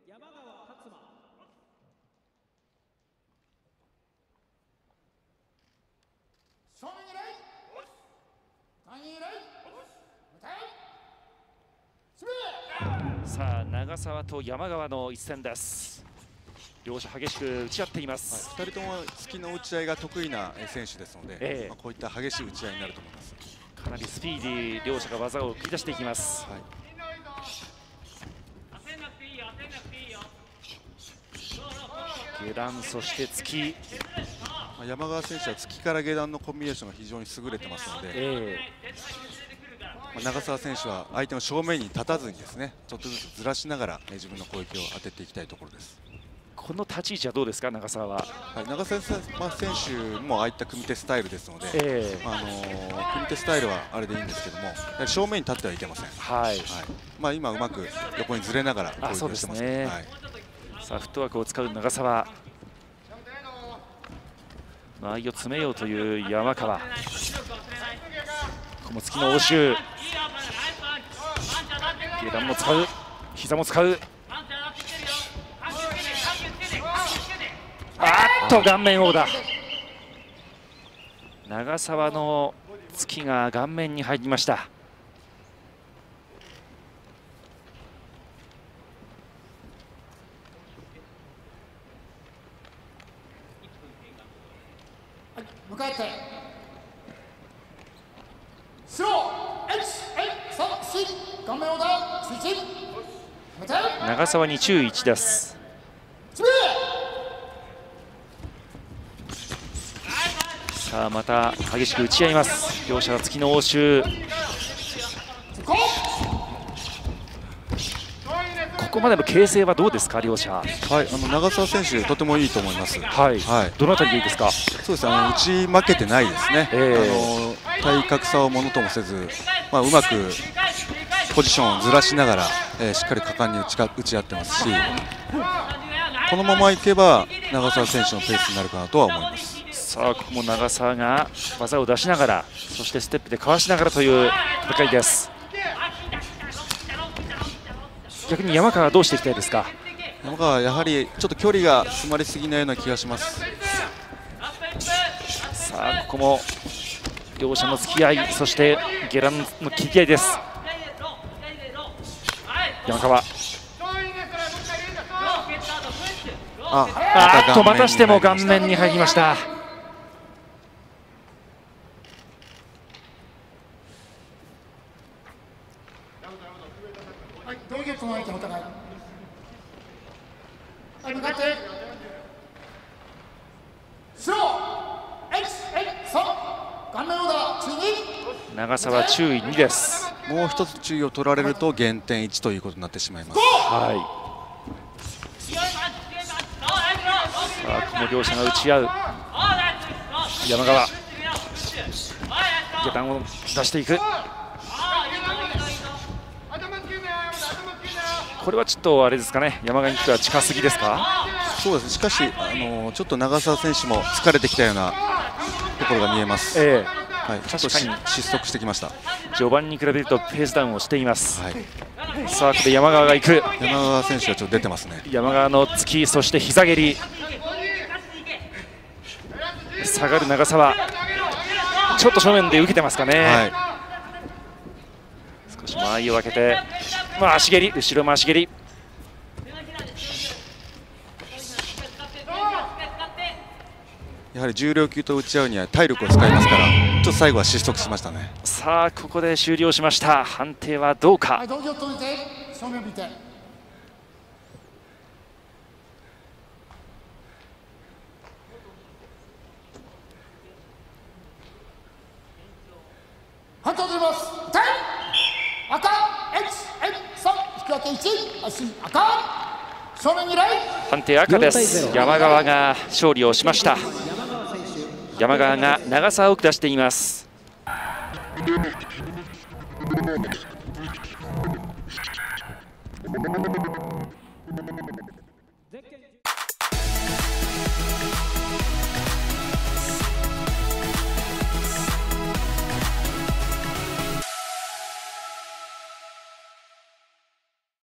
さあ長澤と山川の一戦です。両者激しく打ち合っています。 2人とも突きの打ち合いが得意な選手ですので、こういった激しい打ち合いになると思います。 かなりスピーディー、両者が技を繰り出していきます。下段、そして突き。 山川選手は突きから下段のコンビネーションが非常に優れてますので、長澤選手は相手の正面に立たずにですね、ちょっとずつずらしながら自分の攻撃を当てていきたいところです。 この立ち位置はどうですか、長澤は。 長澤選手もああいった組手スタイルですので、組手スタイルはあれでいいんですけども、正面に立ってはいけません。今うまく横にずれながら攻撃をしてますね。 さあフットワークを使う長澤。間合いを詰めようという山川。ここも突きの応酬。下段も使う、膝も使う。顔面殴打。長澤の突きが顔面に入りました。 迎えてスロー 1、3、顔面殴打スイッチ。 長澤に注意1です。さあまた激しく打ち合います。両者の突きの応酬。ここまでの形勢はどうですか、両者。 長澤選手とてもいいと思います。 どのあたりでいいですか。 そうです、打ち負けてないですね。体格差をものともせず、うまくポジションをずらしながら、しっかり果敢に打ち合ってますし、このままいけば長澤選手のペースになるかなとは思います。 さあここも長澤が技を出しながら、そしてステップでかわしながらという戦いです。逆に山川はどうしていきたいですか。 山川はやはりちょっと距離が詰まりすぎないような気がします。 さあここも両者の付き合い、そして下段の切り合いです。山川、またしても顔面に入りました。長澤注意2です。 もう一つ注意を取られると減点1ということになってしまいます。 さあここも両者が打ち合う。山川、下段を出していく。これはちょっとあれですかね、山川にとっては近すぎですか。 そうです。しかしちょっと長澤選手も疲れてきたようなところが見えます。ちょっと失速してきました。 序盤に比べるとペースダウンをしています。さあここで山川がいく。 山川選手はちょっと出てますね。 山川の突き、そして膝蹴り。下がる長澤、ちょっと正面で受けてますかね。少し間合いを空けて、足蹴り、後ろ回し蹴り。 やはり重量級と打ち合うには体力を使いますから、ちょっと最後は失速しましたね。 さあここで終了しました。判定はどうか。 道着を止めて正面見て。判定を取ります。赤 1、3 引き分け1、足赤。正面に来。 判定赤です。山川が勝利をしました。山川が長澤を下しています。